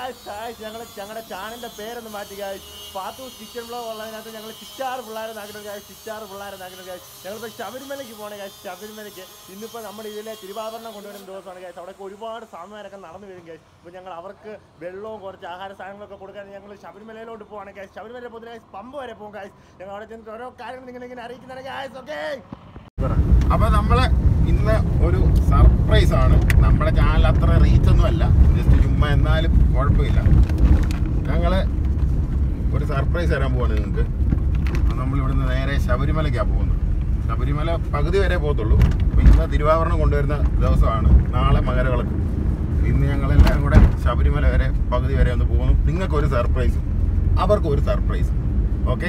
ഞങ്ങളുടെ ചാനലിന്റെ പേരൊന്ന് മാറ്റി ഗായ്സ്. പാത്തൂസ് കിച്ചൺ ബ്ലോഗ് ഉള്ളതിനകത്ത് ഞങ്ങൾ ചിറ്റാറ് പിള്ളേരെ നാക്കിട്ടുണ്ട് ഗായ്സ്. ഞങ്ങളിപ്പോൾ ശബരിമലയ്ക്ക് പോകണേ ഗായ്സ്. ശബരിമലയ്ക്ക് ഇന്നിപ്പോൾ നമ്മുടെ ഇതിലെ തിരുവാഭരണം കൊണ്ടുവരുന്ന ദിവസമാണ് ഗായ്സ്. അവിടെ ഒരുപാട് സാധനങ്ങളൊക്കെ നടന്നു വരും ഗായ്സ്. ഇപ്പോൾ ഞങ്ങൾ അവർക്ക് വെള്ളവും കുറച്ച് ആഹാര സാധനങ്ങളൊക്കെ കൊടുക്കാൻ ഞങ്ങൾ ശബരിമലയിലോട്ട് പോവാണ് ഗായ്സ്. ശബരിമല പൊതുവെ ഗായ്സ് പമ്പ് വരെ പോകും ഗായ്സ്. ഞങ്ങൾ അവിടെ ചെന്നിട്ട് ഓരോ കാര്യങ്ങൾ നിങ്ങളിങ്ങനെ അറിയിക്കുന്നതാണ് ഗായ്സ്. ഓക്കെ, അപ്പോൾ നമ്മള് ഇന്ന് ഒരു സർപ്രൈസ് ആണ്. നമ്മുടെ ചാനൽ അത്ര റീച്ച് ഒന്നും അല്ല, ജസ്റ്റ് ചുമ്മാ, എന്നാലും കുഴപ്പമില്ല. ഞങ്ങള് ഒരു സർപ്രൈസ് തരാൻ പോവാണ് നിങ്ങൾക്ക്. നമ്മളിവിടുന്ന് നേരെ ശബരിമലയ്ക്കാണ് പോകുന്നത്. ശബരിമല പകുതി വരെ പോകത്തുള്ളൂ. അപ്പോൾ ഇന്ന് തിരുവാഭരണം കൊണ്ടുവരുന്ന ദിവസമാണ്. നാളെ മകരവിളക്ക്. ഇന്ന് ഞങ്ങളെല്ലാവരും കൂടെ ശബരിമല വരെ പകുതി വരെ ഒന്ന് പോകുന്നു. നിങ്ങൾക്കൊരു സർപ്രൈസും അവർക്കും ഒരു സർപ്രൈസും. ഓക്കെ,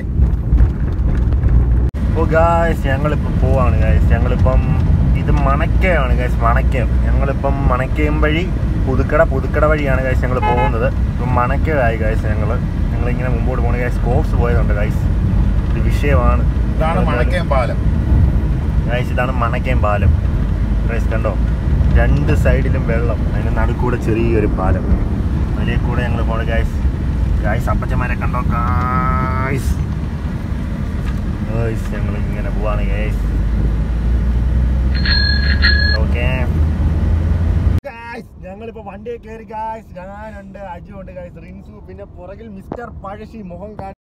ഓ ഗായ്സ്, ഞങ്ങളിപ്പോൾ പോവാണ് ഗായ്സ്. ഞങ്ങളിപ്പം ഇത് മണക്കയാണ് ഗായ്സ്. മണക്കയം ഞങ്ങളിപ്പം മണക്കയം വഴി പുതുക്കട വഴിയാണ് ഗായ്സ് ഞങ്ങൾ പോകുന്നത്. ഇപ്പം മണക്കയായി ഗായ്സ്. ഞങ്ങളിങ്ങനെ മുമ്പോട്ട് പോകുന്ന ഗായ്സ്. Corps പോയതുണ്ട് guys. ഇത് വിഷയമാണ്. ഇതാണ് മണക്കയം പാലം ഗായ്സ്. ഇതാണ് മണക്കയം പാലം ഗായ്സ്. കണ്ടോ, രണ്ട് സൈഡിലും വെള്ളം, അതിന് നടുക്കൂടെ ചെറിയൊരു പാലം. അതിലേ കൂടെ ഞങ്ങൾ പോകണം ഗായ്സ്. അപ്പച്ചന്മാരെ കണ്ടോ ഗായ്സ്. ഞങ്ങൾ ഇങ്ങനെ പോവാണ് ഗായ്സ്. ഓക്കെ ഗായ്സ്, ഞങ്ങളിപ്പോൾ വണ്ടിയെ കയറി ഗായ്സ്. ഞാനുണ്ട്, അജു ഉണ്ട് ഗായ്സ്, റിൻസു, പിന്നെ പുറകിൽ മിസ്റ്റർ പഴശ്ശി മുഖം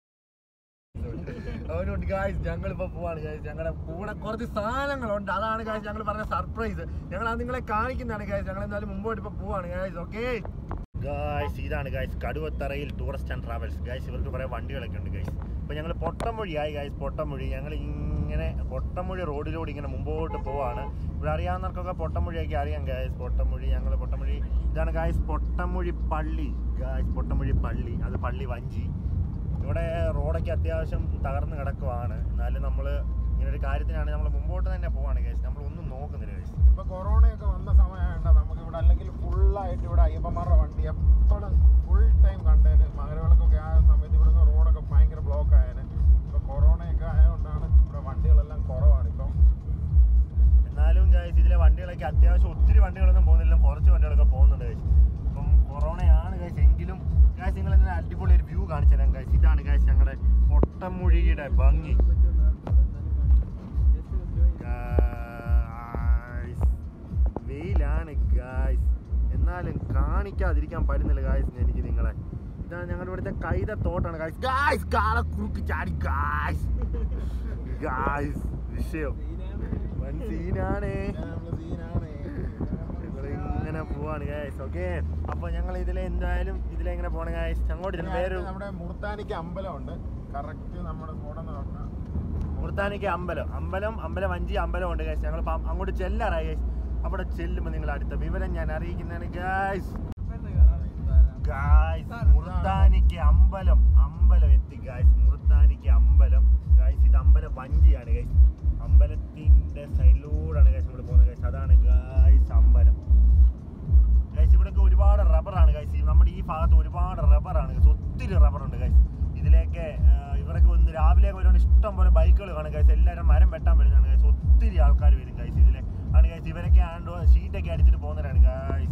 അവനുണ്ട് ഗായ്സ്. ഞങ്ങളിപ്പോൾ പോവാണ് ഗായ്സ്. ഞങ്ങളുടെ കൂടെ കുറച്ച് സാധനങ്ങളുണ്ട്. അതാണ് ഗായ്സ് ഞങ്ങൾ പറഞ്ഞ സർപ്രൈസ്. ഞങ്ങൾ അത് നിങ്ങളെ കാണിക്കുന്നതാണ് ഗായ്സ്. ഞങ്ങൾ എന്തായാലും മുമ്പോട്ട് ഇപ്പോൾ പോവാണ് ഗായ്സ്. ഓക്കെ ഗായ്സ്, ഇതാണ് ഗായ്സ് കടുവത്തറയിൽ ടൂറിസ്റ്റ് ആൻഡ് ട്രാവൽസ് ഗായ്സ്. ഇവർക്ക് കുറേ വണ്ടികളൊക്കെ ഉണ്ട് ഗായ്സ്. ഇപ്പോൾ ഞങ്ങൾ പൊട്ടമൊഴിയായി ഗായ്സ്. പൊട്ടമൊഴി ഞങ്ങൾ ഇങ്ങനെ പൊട്ടമൊഴി റോഡിലൂടെ ഇങ്ങനെ മുമ്പോട്ട് പോവാണ്. ഇവിടെ അറിയാവുന്നവർക്കൊക്കെ പൊട്ടമൊഴിയൊക്കെ അറിയാം ഗായ്സ്. പൊട്ടമൊഴി ഇതാണ് ഗായ്സ് പൊട്ടമൊഴി പള്ളി ഗായ്സ്. പൊട്ടമൊഴി പള്ളി, അത് പള്ളി വഞ്ചി. ഇവിടെ റോഡൊക്കെ അത്യാവശ്യം തകർന്ന് കിടക്കുവാണ്. എന്നാലും നമ്മൾ ഇങ്ങനെ ഒരു കാര്യത്തിനാണ് നമ്മൾ മുമ്പോട്ട് തന്നെ പോവാണ് ഗായ്സ്. നമ്മളൊന്നും നോക്കുന്നില്ല ഗായ്സ്. ഇപ്പോൾ കൊറോണയൊക്കെ വന്ന സമയമുണ്ട് നമുക്കിവിടെ, അല്ലെങ്കിൽ ഫുള്ളായിട്ട് ഇവിടെ അയ്യപ്പന്മാരുടെ വണ്ടി എപ്പോഴും ഫുൾ ടൈം കണ്ടേന്. മകരവിളക്കൊക്കെ ആയ സമയത്ത് ഇവിടുന്ന് റോഡൊക്കെ ഭയങ്കര ബ്ലോക്ക് ആയേന്. ഇപ്പോൾ കൊറോണയൊക്കെ ആയതുകൊണ്ടാണ് ഇവിടെ വണ്ടികളെല്ലാം കുറവാണ് ഇപ്പം. എന്നാലും ഗായ്സ് ഇതിലെ വണ്ടികളൊക്കെ അത്യാവശ്യം ഒത്തിരി വണ്ടികളൊന്നും പോകുന്നില്ല, കുറച്ച് വണ്ടികളൊക്കെ പോകുന്നുണ്ട് ഗായ്സ്. ഇപ്പം കൊറോണയാണ് ഗായ്സ്. എങ്കിലും ഗായ്സ് നിങ്ങൾ ഇതിന് അടിപൊളി ഒരു വ്യൂ കാണിച്ചു തരാം ഗായ്സ്. ഇതാണ് ഗായ്സ് ഞങ്ങളുടെ പൊട്ടമൊഴിയുടെ ഭംഗി. വെയിലാണ് ഗായ്സ്, എന്നാലും കാണിക്കാതിരിക്കാൻ പറ്റുന്നില്ല ഗായ്സ് എനിക്ക് നിങ്ങളെ. ഇതാണ് ഞങ്ങളുടെ ഇവിടുത്തെ കൈതത്തോട്ടാണ് ഗായ്സ്. ഗായ്സ് കാളക്കുറുക്ക് ചാടി ഗായ്സ്. വിഷയം സീനാണ്. ഇങ്ങനെ പോവാണ് ഗായ്സ്. ഓക്കെ, അപ്പൊ ഞങ്ങൾ എന്തായാലും ഇതിലെങ്ങനെ പോണ ഗായ്സ്. അങ്ങോട്ട് പേര് നമ്മുടെ മുർത്താനിക്ക് അമ്പലമുണ്ട്. കറക്റ്റ് നമ്മുടെ മുർത്താനിക്ക് അമ്പലം വഞ്ചി അമ്പലം ഉണ്ട് ഗായ്സ്. ഞങ്ങൾ അങ്ങോട്ട് ചെല്ലാറായി ഗായ്സ്. അവിടെ ചെല്ലുമ്പോൾ നിങ്ങൾ അടുത്ത വിവരം ഞാൻ അറിയിക്കുന്നതാണ് ഗായ്സ്. മുർത്താനിക്ക് അമ്പലം എത്തി ഗായ്സ്. മുർത്താനിക്ക് അമ്പലം ഗായ്സ്. ഇത് അമ്പലം വഞ്ചിയാണ് ഗായ്സ്. അമ്പലത്തിന്റെ സൈഡിലൂടെയാണ് ഗായ്സ് ഇവിടെ പോകുന്നത് ഗായ്സ്. അതാണ് ഗായ്സ് അമ്പലം ഗായ്സ്. ഇവിടെയൊക്കെ ഒരുപാട് റബ്ബറാണ് ഗായ്സ്. നമ്മുടെ ഈ ഭാഗത്ത് ഒരുപാട് റബ്ബറാണ് ഗായ്സ്. ഒത്തിരി റബ്ബറുണ്ട് ഗായ്സ്. ഇതിലേക്ക് ഇവരൊക്കെ ഒന്ന് രാവിലെ വരുവാണ് ഇഷ്ടം പോലെ ബൈക്കുകൾ കാണും ഗായ്സ്. എല്ലാവരും മരം വെട്ടാൻ വരുന്നതാണ് ഗായ്സ്. ഒത്തിരി ആൾക്കാർ വരും ഗായ്സ്. ഇതിലെ ആണ് ഗായ്സ്. ഇവരൊക്കെ ഷീറ്റൊക്കെ അടിച്ചിട്ട് പോകുന്നവരാണ് ഗായ്സ്.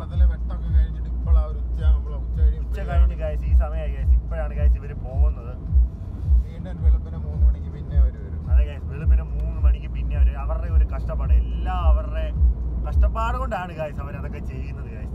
ഉച്ച കഴിഞ്ഞ് ഗായ്സ് ഈ സമയമായി ഗായ്സ്. ഇപ്പോഴാണ് ഗായ്സ് ഇവർ പോകുന്നത്. വെളുപ്പിന് 3 മണിക്ക് പിന്നെ അവർ വരും. അതെ ഗായ്സ്, വെളുപ്പിന് 3 മണിക്ക് പിന്നെ അവർ. അവരുടെ ഒരു കഷ്ടപ്പാട്, എല്ലാം അവരുടെ കഷ്ടപ്പാട് കൊണ്ടാണ് ഗായ്സ് അവരതൊക്കെ ചെയ്യുന്നത് ഗായ്സ്.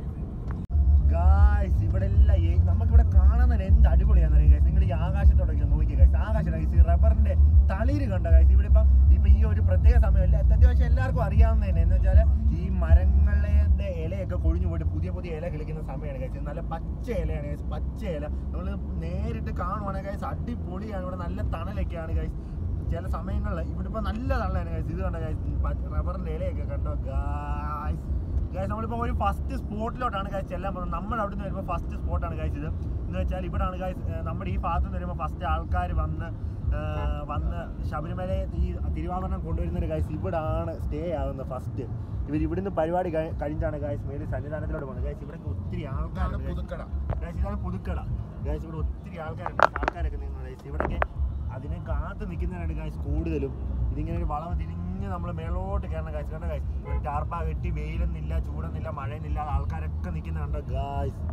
ഇവിടെ എല്ലാം നമുക്കിവിടെ കാണുന്നതിന് എന്ത് അടിപൊളിയാണെന്ന് ഗായ്സ്. നിങ്ങൾ ഈ ആകാശത്തോടൊക്കെ നോക്കിയ ഗായ്സ്. ആകാശം ഗായ്സ്, ഈ റബ്ബറിന്റെ തളിര് കണ്ട ഗായ്സ്. ഇവിടെ ഇപ്പൊ ഈ ഒരു പ്രത്യേക സമയം അത്യാവശ്യം എല്ലാവർക്കും അറിയാവുന്നതന്നെ എന്ന് വെച്ചാൽ ഈ മരങ്ങളുടെ ഇലയൊക്കെ കൊഴിഞ്ഞു പോയിട്ട് പുതിയ ഇല കിളിക്കുന്ന സമയമാണ് ഗായ്സ്. നല്ല പച്ച ഇലയാണ് ഗായ്സ്. പച്ച ഇല നമ്മൾ നേരിട്ട് കാണുവാണെങ്കിൽ ഗായ്സ് അടിപൊളിയാണ്. ഇവിടെ നല്ല തണലൊക്കെയാണ് ഗായ്സ്. ചില സമയങ്ങളിൽ ഇവിടെ ഇപ്പൊ നല്ല തണലാണ് ഗായ്സ്. ഇത് കണ്ട ഗായ്സ്, റബ്ബറിന്റെ ഇലയൊക്കെ കണ്ടോ ഗായ്സ്. നമ്മളിപ്പോൾ ഒരു ഫസ്റ്റ് സ്പോട്ടിലോട്ടാണ് ഗായ്സ് ചെല്ലാൻ പോകുന്നത്. നമ്മുടെ അവിടെ നിന്ന് വരുമ്പോൾ ഫസ്റ്റ് സ്പോട്ടാണ് ഗായ്സ് ഇത്. എന്ന് വെച്ചാൽ ഇവിടെയാണ് ഗായ്സ് നമ്മുടെ ഈ ഭാഗത്ത് നിന്ന് വരുമ്പോൾ ഫസ്റ്റ് ആൾക്കാർ വന്ന് ശബരിമല ഈ തിരുവാഭരണം കൊണ്ടുവരുന്നൊരു ഗായ്സ് ഇവിടാണ് സ്റ്റേ ആകുന്നത് ഫസ്റ്റ്. ഇവിടുന്ന് പരിപാടി കഴിഞ്ഞാണ് ഗായ്സ് മേലിൽ സന്നിധാനത്തിലോട്ട് പോകുന്നത് ഗായ്സ്. ഇവിടെ ഒത്തിരി ആൾക്കാരുണ്ട് ഗായ്സ്. ഇതാണ് പുതുക്കട ഗായ്സ്. ഇവിടെ ഒത്തിരി ആൾക്കാരൊക്കെ നിൽക്കുന്നത് ഗായ്സ്. ഇവിടെയൊക്കെ അതിനെ കാത്ത് നിൽക്കുന്നവരാണ് ഗായ്സ് കൂടുതലും. ഇതിങ്ങനെ ഒരു വളവ് തിരിഞ്ഞ് നമ്മൾ മേളോട്ട് കയറണം ഗായ്സ്. കണ്ട ഗായ്സ്, ടാർപ്പ കെട്ടി വെയിലൊന്നില്ല, ചൂടൊന്നില്ല, മഴയൊന്നില്ല, ആൾക്കാരൊക്കെ നിൽക്കുന്നുണ്ട് ഗായ്സ്.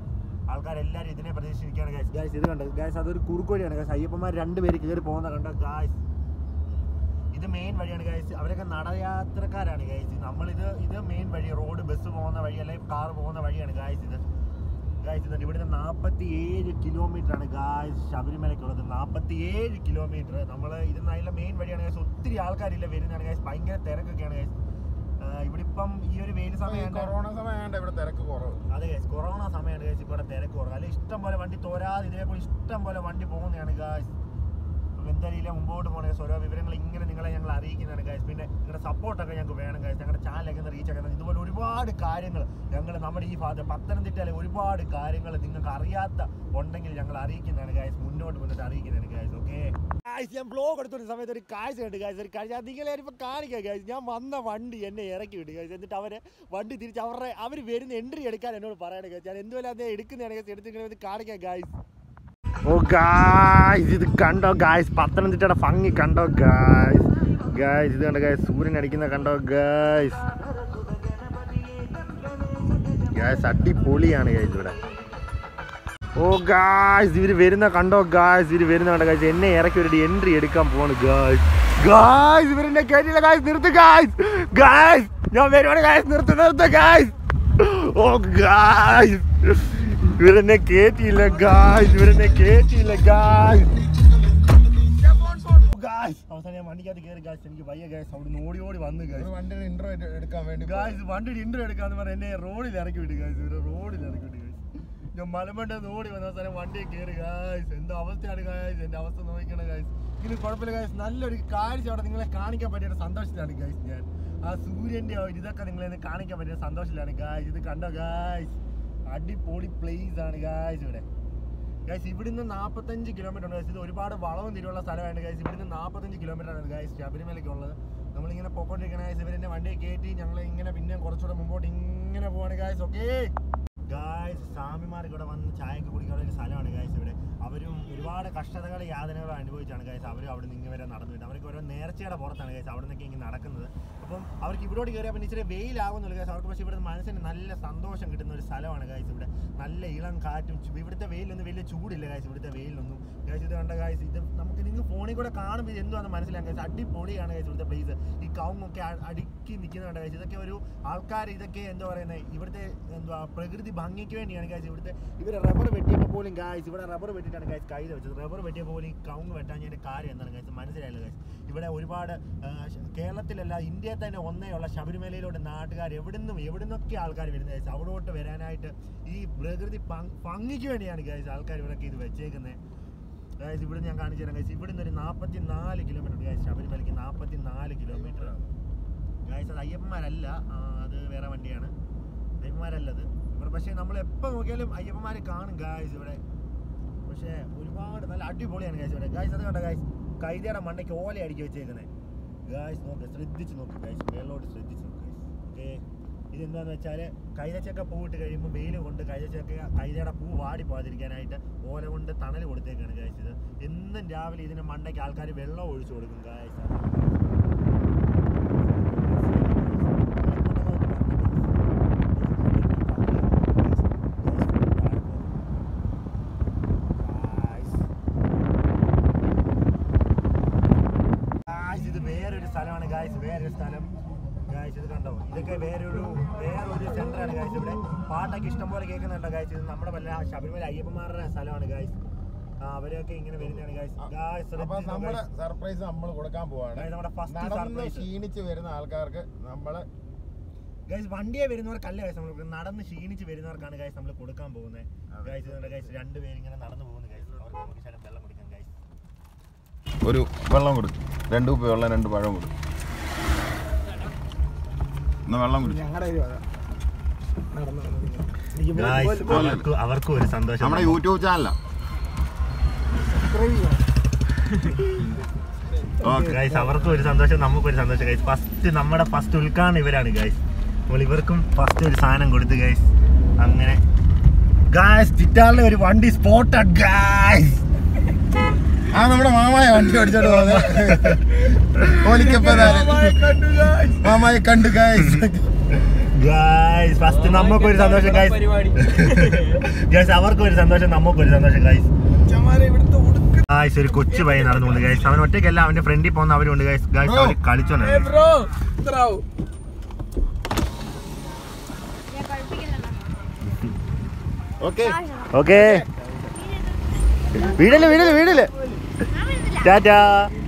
ആൾക്കാരെല്ലാവരും ഇതിനെ പ്രതീക്ഷിച്ചിരിക്കുകയാണ് ഗൈസ്. ഗൈസ് ഇത് കണ്ടോ ഗൈസ്, അതൊരു കുറുക്കുവഴിയാണ് ഗൈസ്. അയ്യപ്പന്മാർ 2 പേര് കയറി പോകുന്ന കണ്ടോ ഗൈസ്. ഇത് മെയിൻ വഴിയാണ് ഗൈസ്. അവരൊക്കെ നടയാത്രക്കാരാണ് ഗൈസ്. ഇത് മെയിൻ വഴി, റോഡ് ബസ് പോകുന്ന വഴി അല്ലെങ്കിൽ കാർ പോകുന്ന വഴിയാണ് ഗൈസ്. ഗൈസ് ഇവിടുന്ന് 47 കിലോമീറ്റർ ആണ് ഗൈസ് ശബരിമലയ്ക്കുള്ളത്. 47 കിലോമീറ്റർ. നമ്മൾ ഇത് നല്ല മെയിൻ വഴിയാണ് ഗൈസ്. ഒത്തിരി ആൾക്കാരില്ല വരുന്നതാണ് ഗൈസ്. ഭയങ്കര തിരക്കൊക്കെയാണ് ഗൈസ്. ഇവിടെ ഇപ്പം ഈ ഒരു വെയിൽ സമയം, കൊറോണ സമയമാണ് ഇവിടെ തിരക്ക് കുറവ്. അതെ ഗൈസ്, കൊറോണ സമയമാണ് ഗൈസ്. ഇവിടെ തിരക്ക് കുറവ്. അല്ലെങ്കിൽ ഇഷ്ടം പോലെ വണ്ടി തോരാതെ ഇതേപോലെ ഇഷ്ടം പോലെ വണ്ടി പോകുന്നതാണ് ഗൈസ്. എന്തായാലും മുമ്പോട്ട് പോകണേ ഗൈസ്. ഓരോ വിവരങ്ങൾ ഇങ്ങനെ നിങ്ങളെ ഞങ്ങൾ അറിയിക്കുന്നതാണ് ഗൈസ്. പിന്നെ നിങ്ങളുടെ സപ്പോർട്ടൊക്കെ ഞങ്ങൾക്ക് വേണം ഗൈസ്. ഞങ്ങളുടെ ചാനലൊക്കെ ഒന്ന് റീച്ച് ആക്കുന്നത്. ഇതുപോലെ ഒരുപാട് കാര്യങ്ങൾ ഞങ്ങൾ നമ്മുടെ ഈ ഭാഗത്ത് പത്തനംതിട്ടയിലെ ഒരുപാട് കാര്യങ്ങൾ നിങ്ങൾക്ക് അറിയാത്ത ഉണ്ടെങ്കിൽ ഞങ്ങൾ അറിയിക്കുന്നതാണ് ഗൈസ്. മുന്നോട്ട് അറിയിക്കുന്നതാണ് ഗൈസ്. ഓക്കെ ഗൈസ്, ഞാൻ ബ്ലോഗ് എടുത്തൊരു സമയത്ത് ഒരു കാഴ്ച ഉണ്ട് ഗൈസ്. ഒരു കാഴ്ച നിങ്ങളായിരിക്കും കാണിക്കുക ഗൈസ്. ഞാൻ വന്ന വണ്ടി എന്നെ ഇറക്കി വിട്ടു ഗൈസ്. എന്നിട്ട് വണ്ടി തിരിച്ച് അവർ വരുന്ന എൻട്രി എടുക്കാൻ എന്നോട് പറയണേ ഗൈസ്. ഞാൻ എന്തുപോലെ അത് എടുക്കുന്നതാണ് ഗൈസ്. എടുത്തിട്ട് കാണിക്കാം ഗൈസ്. ഓ ഗായ്സ്, ഇത് കണ്ടോ ഗായ്സ്, പത്തനംതിട്ടയുടെ ഭംഗി കണ്ടോ ഗായ്സ്. ഗായ്സ് ഇത് കണ്ടോ ഗായ്സ്, സൂര്യൻ അടിക്കുന്ന കണ്ടോ ഗായ്സ്. ഗായ്സ് അടിപൊളിയാണ് ഗായ്സ് ഇവിടെ. ഓ ഗായ്സ്, ഇവര് വരുന്ന കണ്ടോ ഗായ്സ്. ഇവര് വരുന്ന കണ്ടോ ഗായ്സ്. എന്നെ ഇറക്കി ഒരു എൻട്രി എടുക്കാൻ പോവാണ് ഗായ്സ്. ഗായ്സ് ഇവരെന്നെ കേട്ടില്ല ഗായ്സ്. നിർത്ത് ഗായ്സ്. ഗായ്സ് ഞാൻ വരുവാണ് ഗായ്സ്. നിർത്ത് ഗായ്സ്. ഓ ഗായ്സ്, ഇവരെന്നെ കേട്ടില്ല ഗായ്സ്. അവസാനം ഞാൻ വണ്ടിക്കകത്ത് കയറി ഗായ്സ്. എനിക്ക് വയ്യ ഗായ്സ്. അവിടെ നിന്ന് ഓടി വന്ന് ഗായ്സ്. വണ്ടിയുടെ ഇൻട്രോ എടുക്കാൻ വേണ്ടി ഗായ്സ് വണ്ടിയുടെ ഇൻട്രോ എടുക്കാന്ന് പറഞ്ഞാൽ എന്നെ റോഡിൽ ഇറക്കി വിട്ടു ഗായ്സ്. ഞാൻ മലമണ്ടെന്ന് ഓടി വന്ന അവസാനം വണ്ടിയെ കയറി ഗായ്സ്. എന്താ അവസ്ഥയാണ് ഗായ്സ്. എൻ്റെ അവസ്ഥ നോക്കണം ഗായ്സ്. ഇനി കുഴപ്പമില്ല ഗായ്സ്. നല്ലൊരു കാഴ്ച അവിടെ നിങ്ങളെ കാണിക്കാൻ പറ്റിയ സന്തോഷത്തിലാണ് ഗായ്സ്. ഞാൻ ആ സൂര്യൻ്റെ ഇതൊക്കെ നിങ്ങളെ കാണിക്കാൻ പറ്റിയ സന്തോഷത്തിലാണ് ഗായ്സ്. ഇത് കണ്ടോ ഗായ്സ്, അടിപൊളി പ്ലേസ് ആണ് ഗായ്സ് ഇവിടെ. ഗായ്സ് ഇവിടുന്ന് 45 കിലോമീറ്റർ ഉണ്ട് ഗായ്സ്. ഇത് ഒരുപാട് വളവും തിരിയുള്ള സ്ഥലമാണ് ഗായ്സ്. ഇവിടുന്ന് 45 കിലോമീറ്റർ ആണ് ഗായ്സ് ശബരിമലയ്ക്ക് ഉള്ളത്. നമ്മളിങ്ങനെ പോയിക്കൊണ്ടിരിക്കണ ഗായ്സ്. ഇവരെന്നെ വണ്ടിയെ കയറ്റി ഞങ്ങൾ ഇങ്ങനെ പിന്നെ കുറച്ചുകൂടെ മുമ്പോട്ട് ഇങ്ങനെ പോവാണ് ഗായ്സ്. ഓക്കെ ഗായ്സ്, സ്വാമിമാർക്ക് ഇവിടെ വന്ന് ചായയൊക്കെ കുടിക്കാനുള്ള ഒരു സ്ഥലമാണ് ഗായ്സ് ഇവിടെ. അവരും ഒരുപാട് കഷ്ടതകൾ യാതനകൾ അനുഭവിച്ചാണ് ഗായ്സ് അവരും അവിടെ നിന്ന് വരെ നടന്നു വരുന്നത്. അവർക്ക് ഓരോ നേർച്ചയുടെ പുറത്താണ് ഗായ്സ് അവിടെ നിന്നൊക്കെ ഇങ്ങനെ നടക്കുന്നത്. അപ്പം അവർക്ക് ഇവിടോട്ട് കയറിയാൽ പിന്നെ ഇച്ചിരി വെയിലാകുന്നുള്ളൂ ഗായ്സ് അവർക്ക്. പക്ഷേ ഇവിടെ മനസ്സിന് നല്ല സന്തോഷം കിട്ടുന്ന ഒരു സ്ഥലമാണ് ഗായ്സ് ഇവിടെ. നല്ല ഇളം കാറ്റും. ഇവിടുത്തെ വെയിലൊന്നും വലിയ ചൂടില്ല ഗായ്സ്. ഇവിടുത്തെ വെയിലൊന്നും ഗായ്സ്. ഇത് കണ്ട ഗായ്സ്, ഇത് നമുക്ക് നിങ്ങൾ ഫോണിൽ കൂടെ കാണുമ്പോൾ ഇത് എന്തുവാന്ന് മനസ്സിലാക്കാം ഗായ്സ്. അടിപൊളിയാണ് ഗായ്സ് ഇവിടുത്തെ പ്ലേസ്. ഈ കവുങ്ങൊക്കെ അടുക്കി നിൽക്കുന്നുണ്ട് ഗായ്സ്. ഇതൊക്കെ ഒരു ആൾക്കാർ ഇതൊക്കെ എന്താ പറയുന്നത്, ഇവിടുത്തെ എന്തുവാ പ്രകൃതി ഭംഗിക്ക് വേണ്ടിയാണ് ഗായ്സ്. ഇവിടുത്തെ ഇവരെ റബ്ബർ വെട്ടിയപ്പോൾ പോലും ഗായ്സ് ഇവിടെ റബ്ബർ വെട്ടിയിട്ടാണ് ഗായ്സ് കൈ വെച്ചത്. റബ്ബർ വെട്ടിയപ്പോൾ പോലും ഈ കവുങ്ങ് വെട്ടാഞ്ഞതിൻ്റെ കാര്യം എന്താണ് ഗായ്സ് മനസ്സിലായില്ല ഗായ്സ്. ഇവിടെ ഒരുപാട് കേരളത്തിലല്ല ഇന്ത്യയിൽ തന്നെ ഒന്നേയുള്ള ശബരിമലയിലോട്ട് നാട്ടുകാർ എവിടുന്നൊക്കെ ആൾക്കാർ വരുന്നത് ഗായ്സ്. അവിടോട്ട് വരാനായിട്ട് ഈ പ്രകൃതി ഭംഗിക്ക് വേണ്ടിയാണ് ഗായ്സ് ആൾക്കാർ ഇവിടെയൊക്കെ ഇത് വെച്ചേക്കുന്നത് ഗായ്സ്. ഇവിടെ ഞാൻ കാണിച്ചു തരാം ഗായ്സ്. ഇവിടുന്ന് ഒരു 44 കിലോമീറ്റർ ഉണ്ട് ഗായ്സ് ശബരിമലയ്ക്ക്. 44 കിലോമീറ്റർ ഗായ്സ്. അത് അയ്യപ്പന്മാരല്ല, അത് വേറെ വണ്ടിയാണ്. അയ്യപ്പന്മാരല്ലത് ഇവിടെ. പക്ഷേ നമ്മൾ എപ്പോൾ നോക്കിയാലും അയ്യപ്പന്മാരെ കാണും ഗായ്സ് ഇവിടെ. പക്ഷേ ഒരുപാട് നല്ല അടിപൊളിയാണ് ഗായ്സ് ഇവിടെ. ഗായ്സ് അത് കണ്ട ഗായ്സ്, കൈതയുടെ മണ്ടയ്ക്ക് ഓല അടിക്കി വെച്ചേക്കുന്നത് ഗായ്സ്. നോക്ക്, ശ്രദ്ധിച്ച് നോക്ക് ഗായ്സ്, മേലോട്ട് ശ്രദ്ധിച്ച് നോക്ക് ഗായ്സ്. ഓക്കെ, ഇതെന്താണെന്ന് വെച്ചാൽ കൈതച്ചക്ക പൂവിട്ട് കഴിയുമ്പോൾ വെയിൽ കൊണ്ട് കൈതയുടെ പൂ വാടി പോകാതിരിക്കാനായിട്ട് ഓല കൊണ്ട് തണൽ കൊടുത്തേക്കാണ് ഗായ്സ്. ഇത് എന്നും രാവിലെ ഇതിന് മണ്ടയ്ക്ക് ആൾക്കാർ വെള്ളം ഒഴിച്ചു കൊടുക്കും ഗായ്സ്. ഇത് വേറൊരു സ്ഥലമാണ് ഗായ്സ്. വേറൊരു സ്ഥലം ഗായ്സ്. ഇത് കണ്ടോ, ഇതൊക്കെ വേറൊരു സെന്ററാണ് ഗായ്സ്. ഇവിടെ പാട്ടൊക്കെ ഇഷ്ടം പോലെ കേൾക്കുന്നുണ്ടോ ഗായ്സ്. ഇത് നമ്മുടെ വല്ല ശബരിമല അയ്യപ്പന്മാരുടെ സ്ഥലമാണ് ഗായ്സ്. അവരൊക്കെ ഇങ്ങനെ വരുന്നതാണ് ഗായ്സ്. നമ്മുടെ സർപ്രൈസ് നമ്മൾ കൊടുക്കാൻ പോവാണ്. നമ്മുടെ ഫസ്റ്റ് സർപ്രൈസ്. ക്ഷീണിച്ച് വരുന്ന ആൾക്കാർക്ക് നമ്മള് ഗായ്സ് വണ്ടിയെ വരുന്നവർക്കല്ല ഗായ്സ് നമ്മൾ നടന്ന് ക്ഷീണിച്ച് വരുന്നവർക്കാണ് ഗായ്സ് നമ്മൾ കൊടുക്കാൻ പോകുന്നത് ഗായ്സ്. ഗായ്സ് 2 പേര് ഇങ്ങനെ നടന്നു പോകുന്നു ഗായ്സ്. അവർക്ക് നമുക്ക് ശകലം വെള്ളം കുടിക്കാം ഗായ്സ്. ഒരു വെള്ളം കൊടുക്കും, 2 കുപ്പി വെള്ളം, 2 പഴം കൊടുക്കും. വെള്ളം കുടിക്കും. അവർക്കും ഒരു സന്തോഷം. നമ്മുടെ യൂട്യൂബ് ചാനലാ. അവർക്കും ഒരു സന്തോഷം, നമുക്കൊരു സന്തോഷം ഗൈസ്. നമ്മുടെ ഫസ്റ്റ് ഉദ്ഘാടനം ഇവരാണ് ഗൈസ്. അപ്പോൾ ഇവർക്കും ഫസ്റ്റ് ഒരു സാധനം കൊടുത്തു ഗൈസ്. അങ്ങനെ ഗൈസ് ചിറ്റാറിലെ ഒരു വണ്ടി സ്പോട്ടഡ് ഗൈസ്. ആ നമ്മുടെ മാമായ വണ്ടി ഓടിച്ചോണ്ട് പോകുന്നത് മാമായ കണ്ടു ഗൈസ്. ഗൈസ് ഫസ്റ്റ് നമുക്കൊരു സന്തോഷം ഗൈസ്. ഗൈസ് അവർക്കൊരു സന്തോഷം, നമുക്കൊരു സന്തോഷം ഗൈസ്. ഗൈസ് ഒരു കൊച്ചു പയ്യൻ നടന്നുകൊണ്ട് ഗൈസ്. അവൻ ഒറ്റയ്ക്കല്ല, അവന്റെ ഫ്രണ്ടിൽ പോകുന്ന അവരുണ്ട് ഗൈസ്. ഗൈസ് അവർ കളിച്ചോണ്ട് ഓക്കെ. വീടല്ലേ ടാറ്റാ.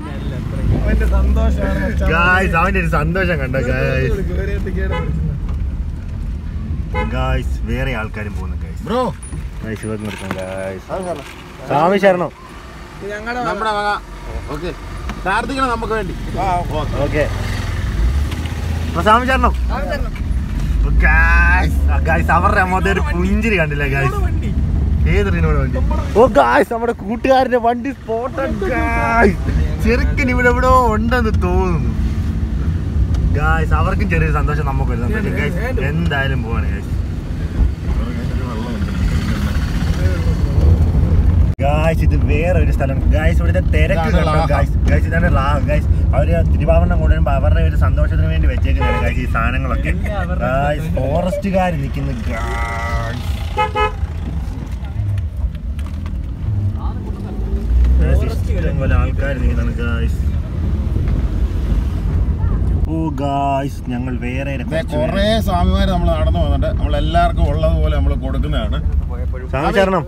ഗൈസ് അവന്റെ ഒരു സന്തോഷം കണ്ടോ ഗൈസ്. ഗൈസ് വേറെ ആൾക്കാരും പോകുന്നു ഗൈസ്. ബ്രോ ഗൈസ് ഇവർക്ക് നിർത്താം ഗൈസ്. സ്വാമി ശരണം. നമ്മുടെ വക ഓക്കെ പ്രാർത്ഥിക്കണം നമുക്ക് വേണ്ടി. ഓക്കെ സ്വാമി ശരണം. ഗൈസ് അവരുടെ അമ്മത്തെ ഒരു പുഞ്ചിരി കണ്ടില്ലേ ഗൈസ്. ഏത് റിനോട് വണ്ടി? ഓ ഗൈസ് നമ്മുടെ കൂട്ടുകാരന്റെ വണ്ടി സ്പോട്ടഡ് ഗൈസ്. ചെറുക്കൻ ഇവിടെ എവിടെയോ ഉണ്ടെന്ന് തോന്നുന്നു ഗൈസ്. അവർക്കും ചെറിയൊരു സന്തോഷം, നമുക്കൊരു സന്തോഷം ഗൈസ്. എന്തായാലും പോവാണ് ഗൈസ്. ഗൈസ് ഇത് വേറെ ഒരു സ്ഥലം ഗൈസ്. ഇവിടുത്തെ തിരക്ക് കണ്ടോ ഗൈസ്. ഗൈസ് ഇതാണ് ഗൈസ്. അവര് തിരുവാഭരണം കൊണ്ടുവരുമ്പോ അവരുടെ ഒരു സന്തോഷത്തിന് വേണ്ടി വെച്ചേക്കുന്നതാണ് ഗൈസ് ഈ സാധനങ്ങളൊക്കെ. ഗൈസ് ഫോറസ്റ്റുകാർ നിൽക്കുന്നു ഗൈസ്. ഇഷ്ടം പോലെ ആൾക്കാർ നിൽക്കുന്നതാണ് ഗൈസ്. ഓ ഗൈസ് ഞങ്ങൾ വേറെ കുറെ സ്വാമിമാര് നമ്മൾ നടന്നു വന്നിട്ട് നമ്മൾ എല്ലാവർക്കും ഉള്ളതുപോലെ നമ്മൾ കൊടുക്കുന്നതാണ്. സ്വാമി ശരണം.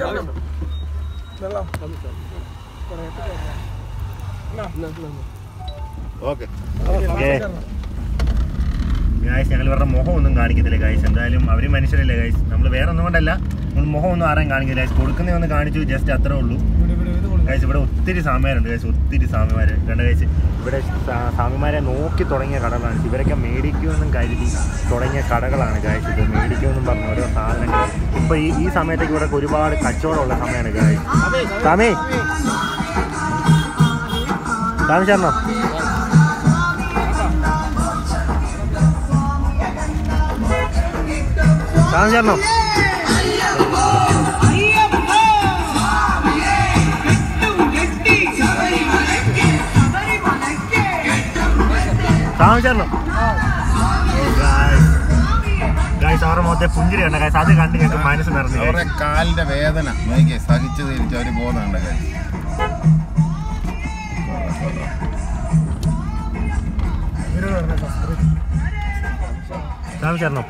ഓക്കെ ഗൈസ് ഞങ്ങൾ ഇവരുടെ മുഖം ഒന്നും കാണിക്കത്തില്ല ഗൈസ്. എന്തായാലും അവര് മനുഷ്യരല്ലേ ഗൈസ്. നമ്മൾ വേറെ ഒന്നും കൊണ്ടല്ല, നമ്മൾ മുഖം ഒന്നും ആരെയും കാണിക്കില്ല ഗൈസ്. കൊടുക്കുന്ന ഒന്ന് കാണിച്ചു ജസ്റ്റ് അത്രേ ഉള്ളൂ ഗൈസ്. ഇവിടെ ഒത്തിരി സ്വാമിമാരുണ്ട് ഗൈസ്, ഒത്തിരി സ്വാമിമാർ കണ്ട ഗൈസ്. ഇവിടെ സ്വാമിമാരെ നോക്കി തുടങ്ങിയ കടകളാണ്. ഇവരൊക്കെ മേടിക്കുമെന്നും കരുതി തുടങ്ങിയ കടകളാണ് ഗൈസ്. ഇത് മേടിക്കുമെന്നും പറഞ്ഞ ഓരോ സാധനങ്ങൾ. ഇപ്പൊ ഈ സമയത്തേക്ക് ഇവിടെ ഒരുപാട് കച്ചവടമുള്ള സമയമാണ് ഗൈസ്. സ്വാമി സ്വാമി ശരണം. സ്വാമി ശരണം. സ്വാമി ശരണം. ഗൈസ് അവരുടെ മുഖത്തെ പുഞ്ചിരി കണ്ട ഗൈസ്. അത് കണ്ട് ഞങ്ങൾക്ക് മനസ്സ് നിറഞ്ഞു. അവരുടെ കാലിന്റെ വേദന സഹിച്ചു തിരിച്ച് അവര് പോകുന്നുണ്ട് ഗൈസ്. സ്വാമി ശരണം.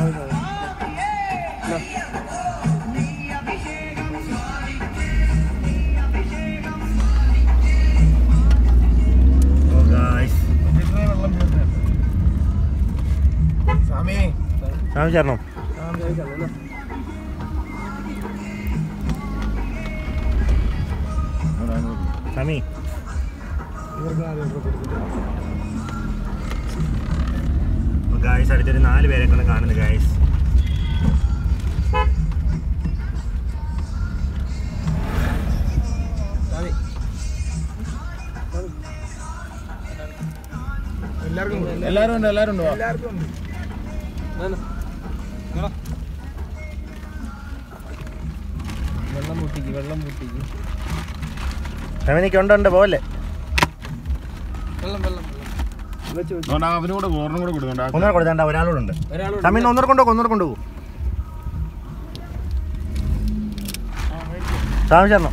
സ്വാമി ശരണം. സ്വാമി ഗായ്സ് അടുത്തൊരു 4 പേരൊക്കെയാണ് കാണുന്നത് ഗായ്സ്. എല്ലാരും ഉണ്ട്. വെള്ളം മുട്ടിക്ക് ഫാമിലിക്ക് ഉണ്ട് പോലെ. അവനോട് ഒന്നര കൊടുത്തേണ്ട ഒരാളോടുണ്ട്. സമയം ഒന്നര കൊണ്ടുപോകും. സ്വാമി ശരണം.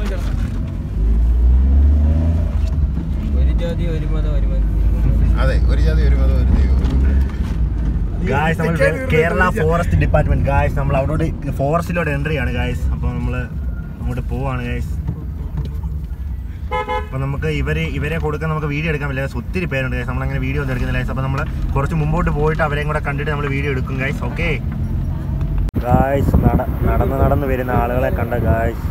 ഒരു ജാതി ഒരു മതം ഒരു മതം. അതെ ഒരു ജാതി ഒരു മതം ഒരു ദൈവം. ഗായ്സ് നമ്മൾ കേരള ഫോറസ്റ്റ് ഡിപ്പാർട്ട്മെന്റ് ഗായ്സ്. നമ്മൾ അവിടെ ഫോറസ്റ്റിലോട്ട് എൻട്രി ആണ് ഗായ്സ്. അപ്പോൾ നമ്മൾ അങ്ങോട്ട് പോവാണ് ഗായ്സ്. അപ്പോൾ നമുക്ക് ഇവരെ കൊടുക്കാൻ നമുക്ക് വീഡിയോ എടുക്കാൻ പറ്റില്ല ഗൈസ്. ഒത്തിരി പേരുണ്ട് ഗൈസ്. നമ്മളങ്ങനെ വീഡിയോ ഒന്നും എടുക്കുന്നില്ല ഗൈസ്. അപ്പോൾ നമ്മൾ കുറച്ച് മുമ്പോട്ട് പോയിട്ട് അവരെയും കൂടെ കണ്ടിട്ട് നമ്മൾ വീഡിയോ എടുക്കും ഗൈസ്. ഓക്കെ ഗായ്സ് നടന്ന് വരുന്ന ആളുകളെ കണ്ട ഗായ്സ്.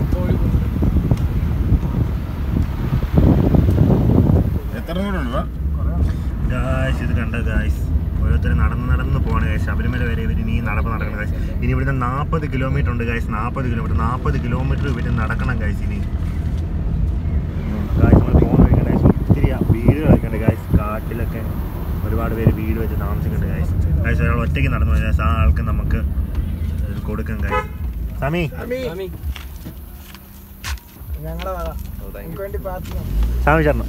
ഗായ്സ് ഇത് കണ്ട ഗായ്സ്. ഓരോരുത്തർ നടന്ന് പോവാണ് ഗൈസ്. ശബരിമല വരെ ഇവർ ഇനി നടക്കണം ഗൈസ്. ഇനി ഇവിടുന്ന് 40 കിലോമീറ്റർ ഉണ്ട് ഗൈസ്. 40 കിലോമീറ്റർ ഇവർ നടക്കണം ഗൈസ്. ഇനി ഗായ്സ് നമ്മൾ പോകുന്ന വഴിക്കണ്ട ഗൈസ്. ഒത്തിരി വീടുകളൊക്കെ ഉണ്ട് ഗായ്സ്. കാട്ടിലൊക്കെ ഒരുപാട് പേര് വീട് വെച്ച് താമസിക്കുന്നുണ്ട് ഗായ്സ്. ഗായ്സ് ഒരാൾ ഒറ്റയ്ക്ക് നടന്നു പോയി ഗായ്സ്. ആ ആൾക്ക് നമുക്ക് കൊടുക്കാം ഗായ്സ്. സമി സ്വാമി ശരണം.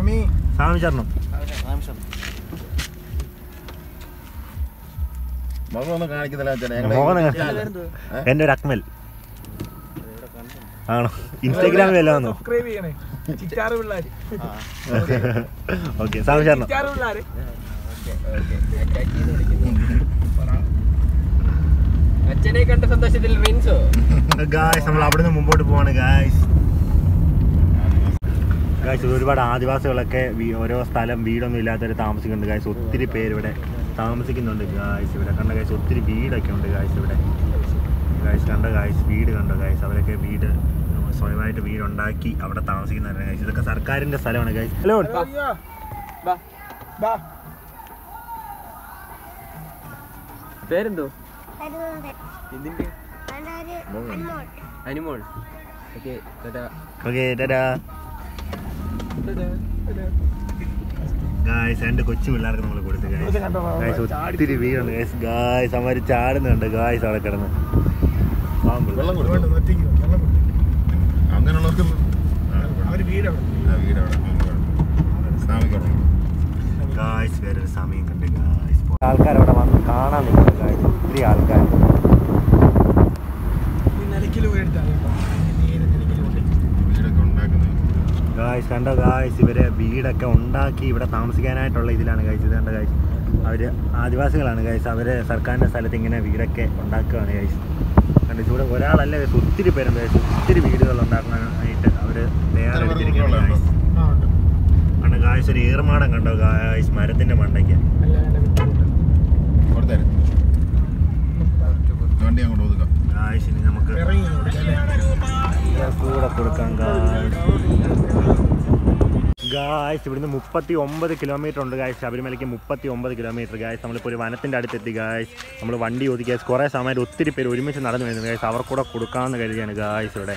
സാമി ചരണം. മുഖമൊന്നും കാണിക്കുന്നില്ല എൻ്റെ ഒരു അക്മൽ ആണോ? ഇൻസ്റ്റാഗ്രാമിൽ വല്ല വന്നോ? ഓക്കെ സാമി ചരണം. അച്ഛനെ കണ്ട സന്തോഷത്തിൽ റിൻസോ. ഗായ്സ് നമ്മൾ അവിടുന്ന് മുമ്പോട്ട് പോവാണ് ഗായ്സ്. ഒരുപാട് ആദിവാസികളൊക്കെ ഓരോ സ്ഥലം വീടൊന്നും ഇല്ലാത്തവർ താമസിക്കുന്നുണ്ട് ഗായ്സ്. ഒത്തിരി പേര് ഇവിടെ താമസിക്കുന്നുണ്ട് ഗായ്സ്. ഇവിടെ കണ്ട ഗായ്സ് ഒത്തിരി വീടൊക്കെ ഉണ്ട് ഗായ്സ് ഇവിടെ. ഗായ്സ് കണ്ട ഗായ്സ് വീട് കണ്ടോ ഗായ്സ്. അവരൊക്കെ വീട് സ്വയമായിട്ട് വീടുണ്ടാക്കി അവിടെ താമസിക്കുന്നവരാണ് ഗായ്സ്. ഇതൊക്കെ സർക്കാരിന്റെ സ്ഥലമാണ് ഗായ്സ്. ഹലോ പേരെന്തോ? അനുമോൾ. ഓക്കെ ഗായ്സ് രണ്ട് കൊച്ചു പിള്ളേർക്ക് നമ്മൾ കൊടുത്തു ഗായ്സ്. ഒത്തിരി വീടുണ്ട് ഗായ്സ്. ഗായ്സ് അവര് ചാടുന്നുണ്ട് ഗായ്സ് അവിടെ കിടന്ന്. അങ്ങനെയുള്ളവർക്ക് ഗായ്സ് വേറൊരു സമയം കണ്ട് ഗായ്സ്. ആൾക്കാരവിടെ വന്ന് കാണാൻ നിൽക്കുന്നു ഗായ്സ്. ഒത്തിരി ആൾക്കാർ ഗായ്സ് കണ്ടോ ഗായ്സ്. ഇവരെ വീടൊക്കെ ഉണ്ടാക്കി ഇവിടെ താമസിക്കാനായിട്ടുള്ള ഇതിലാണ് ഗായ്സ്. ഇത് കണ്ട ഗായ്സ്. അവർ ആദിവാസികളാണ് ഗായ്സ്. അവർ സർക്കാരിൻ്റെ സ്ഥലത്ത് ഇങ്ങനെ വീടൊക്കെ ഉണ്ടാക്കുകയാണ് ഗായ്സ്. കണ്ടോ ഇവിടെ ഒരാളല്ല ഗായ്സ്, ഒത്തിരി പേരുണ്ട് ഗായ്സ്. ഒത്തിരി വീടുകൾ ഉണ്ടാക്കാനായിട്ട് അവർ തയ്യാറെടുത്തിരിക്കുകയാണ് ഗായ്സ്. കണ്ടോ ഗായ്സ് ഒരു ഏറുമാടം കണ്ടോ ഗായ്സ് മരത്തിൻ്റെ മണ്ടയ്ക്ക്. ഗായ്സ് ഇനി നമുക്ക് കൂടെ കൊടുക്കാം ഗായ്സ്. ഇവിടുന്ന് 39 കിലോമീറ്റർ ഉണ്ട് ഗായ്സ്. ശബരിമലയ്ക്ക് 39 കിലോമീറ്റർ ഗായ്സ്. നമ്മളിപ്പോൾ ഒരു വനത്തിൻ്റെ അടുത്തെത്തി ഗായ്സ്. നമ്മൾ വണ്ടി ഒതുക്കി ഗായ്സ്. കുറേ സമയത്ത് ഒത്തിരി പേര് ഒരുമിച്ച് നടന്നു വരുന്നു ഗായ്സ്. അവർക്കൂടെ കൊടുക്കാമെന്ന് കരുതിയാണ് ഗായ്സ് ഇവിടെ.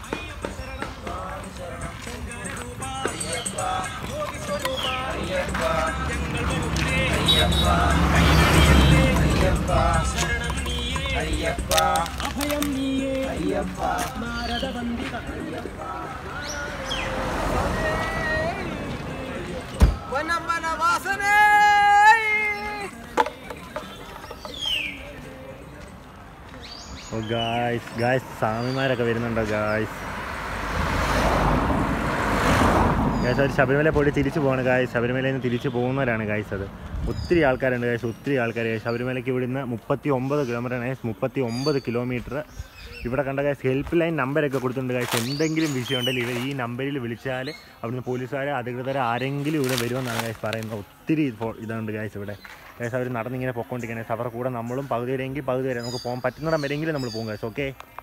ഓ ഗായ്സ് ഗായ്സ് സ്വാമിമാരൊക്കെ വരുന്നുണ്ടോ ഗായ്സ്. ഗായ്സ് അവർ ശബരിമല പോയിട്ട് തിരിച്ചു പോകണം ഗായ്സ്. ശബരിമലയിൽ നിന്ന് തിരിച്ചു പോകുന്നവരാണ് ഗായ്സ്. അത് ഒത്തിരി ആൾക്കാരുണ്ട് ഗായ്സ്. ഒത്തിരി ആൾക്കാർ ശബരിമലയ്ക്ക് ഇവിടുന്ന് 39 കിലോമീറ്റർ ആണ്. 39 കിലോമീറ്റർ. ഇവിടെ കണ്ട ഗായ്സ് ഹെൽപ്പ് ലൈൻ നമ്പരൊക്കെ കൊടുത്തിട്ടുണ്ട് ഗായ്സ്. എന്തെങ്കിലും വിഷയം ഉണ്ടെങ്കിൽ ഈ നമ്പറിൽ വിളിച്ചാൽ അവിടുന്ന് പോലീസുകാർ അധികൃതർ ആരെങ്കിലും ഇവിടെ വരുമെന്നാണ് ഗായ്സ് പറയുന്നത്. ഒത്തിരി ഇതുണ്ട് ഗായ്സ് ഇവിടെ. ഗായ്സ് അവർ നടന്നിങ്ങനെ പൊക്കോണ്ടിരിക്കുകയാണ്. അവരുടെ കൂടെ നമ്മളും പകുതി വരെയെങ്കിൽ പകുതി വരെ നമുക്ക് പോകാൻ പറ്റുന്നിടം വരെയെങ്കിലും നമ്മൾ പോകും ഗായ്സ്. ഓക്കെ.